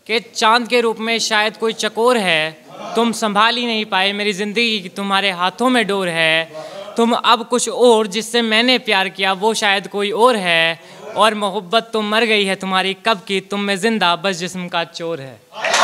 कि चांद के रूप में शायद कोई चकोर है, तुम संभाल ही नहीं पाए मेरी ज़िंदगी की, तुम्हारे हाथों में डोर है। तुम अब कुछ और, जिससे मैंने प्यार किया वो शायद कोई और है, और मोहब्बत तो मर गई है तुम्हारी कब की, तुम में जिंदा बस जिस्म का चोर है।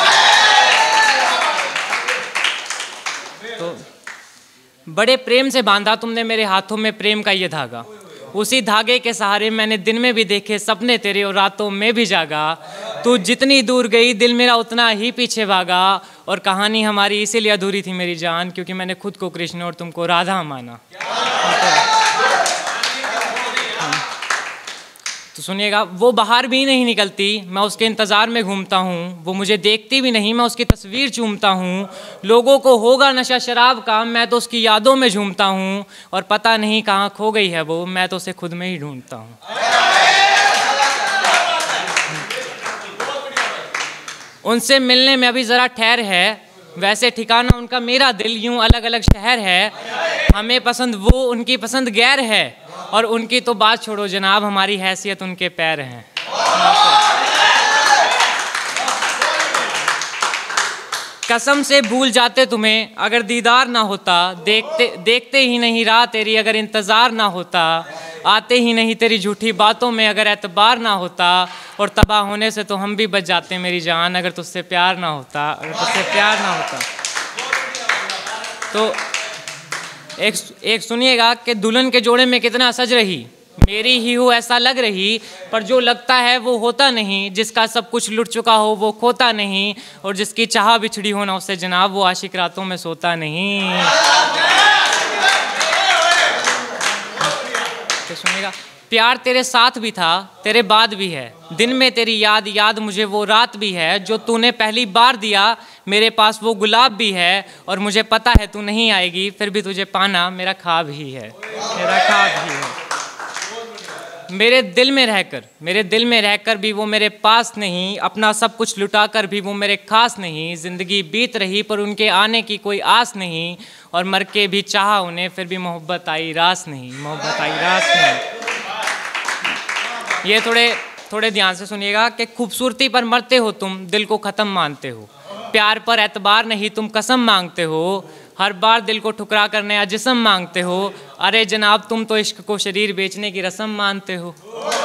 तो बड़े प्रेम से बांधा तुमने मेरे हाथों में प्रेम का ये धागा, उसी धागे के सहारे मैंने दिन में भी देखे सपने तेरे और रातों में भी जागा। तू जितनी दूर गई दिल मेरा उतना ही पीछे भागा, और कहानी हमारी इसीलिए अधूरी थी मेरी जान, क्योंकि मैंने खुद को कृष्ण और तुमको राधा माना। तो सुनिएगा, वो बाहर भी नहीं निकलती, मैं उसके इंतज़ार में घूमता हूँ, वो मुझे देखती भी नहीं, मैं उसकी तस्वीर चूमता हूँ। लोगों को होगा नशा शराब का, मैं तो उसकी यादों में झूमता हूँ, और पता नहीं कहाँ खो गई है वो, मैं तो उसे खुद में ही ढूंढता हूँ। उनसे मिलने में अभी ज़रा ठहर है, वैसे ठिकाना उनका मेरा दिल, यूं अलग अलग शहर है। हमें पसंद वो, उनकी पसंद गैर है, और उनकी तो बात छोड़ो जनाब, हमारी हैसियत उनके पैर हैं। कसम से भूल जाते तुम्हें अगर दीदार ना होता, देखते ही नहीं राह तेरी अगर इंतज़ार ना होता, आते ही नहीं तेरी झूठी बातों में अगर एतबार ना होता, और तबाह होने से तो हम भी बच जाते मेरी जान अगर तुझसे प्यार ना होता, अगर तुझसे प्यार ना होता। तो एक सुनिएगा कि दुल्हन के जोड़े में कितना सज रही, मेरी ही हो ऐसा लग रही, पर जो लगता है वो होता नहीं, जिसका सब कुछ लुट चुका हो वो खोता नहीं, और जिसकी चाह बिछड़ी हो ना उससे जनाब वो आशिक रातों में सोता नहीं। तो सुनिएगा, प्यार तेरे साथ भी था तेरे बाद भी है, दिन में तेरी याद मुझे वो रात भी है, जो तूने पहली बार दिया मेरे पास वो गुलाब भी है, और मुझे पता है तू नहीं आएगी फिर भी तुझे पाना मेरा ख्वाब ही है, मेरा ख्वाब ही है। मेरे दिल में रहकर भी वो मेरे पास नहीं, अपना सब कुछ लुटा कर भी वो मेरे खास नहीं, ज़िंदगी बीत रही पर उनके आने की कोई आस नहीं, और मर के भी चाहा उन्हें फिर भी मोहब्बत आई रास नहीं, मोहब्बत आई रास नहीं। ये थोड़े ध्यान से सुनिएगा कि खूबसूरती पर मरते हो तुम, दिल को ख़त्म मानते हो, प्यार पर एतबार नहीं तुम कसम मांगते हो, हर बार दिल को ठुकरा कर नया जिस्म मांगते हो, अरे जनाब तुम तो इश्क को शरीर बेचने की रस्म मानते हो।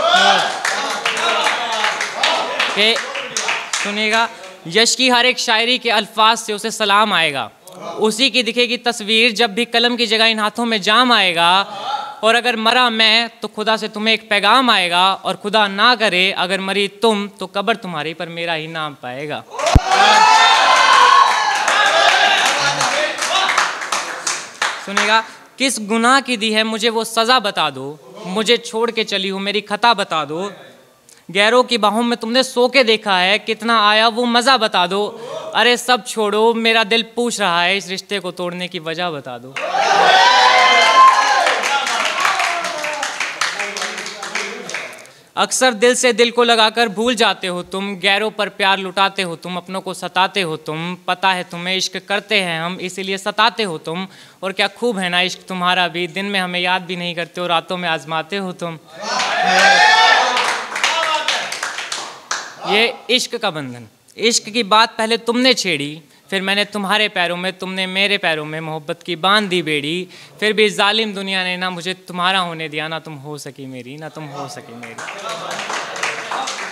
कि सुनिएगा, यश की हर एक शायरी के अल्फाज से उसे सलाम आएगा, उसी की दिखेगी तस्वीर जब भी कलम की जगह इन हाथों में जाम आएगा, और अगर मरा मैं तो खुदा से तुम्हें एक पैगाम आएगा, और खुदा ना करे अगर मरी तुम तो कब्र तुम्हारी पर मेरा ही नाम पाएगा। सुनिएगा, किस गुनाह की दी है मुझे वो सज़ा बता दो, मुझे छोड़ के चली हो मेरी खता बता दो, गैरों की बाहों में तुमने सो के देखा है कितना आया वो मज़ा बता दो, अरे सब छोड़ो मेरा दिल पूछ रहा है इस रिश्ते को तोड़ने की वजह बता दो। अक्सर दिल से दिल को लगाकर भूल जाते हो तुम, गैरों पर प्यार लुटाते हो तुम, अपनों को सताते हो तुम, पता है तुम्हें इश्क करते हैं हम इसीलिए सताते हो तुम, और क्या खूब है ना इश्क तुम्हारा भी, दिन में हमें याद भी नहीं करते हो रातों में आजमाते हो तुम। ये इश्क का बंधन, इश्क की बात पहले तुमने छेड़ी, फिर मैंने तुम्हारे पैरों में, तुमने मेरे पैरों में मोहब्बत की बांध दी बेड़ी, फिर भी जालिम दुनिया ने ना मुझे तुम्हारा होने दिया, ना तुम हो सकी मेरी, ना तुम हो सकी मेरी।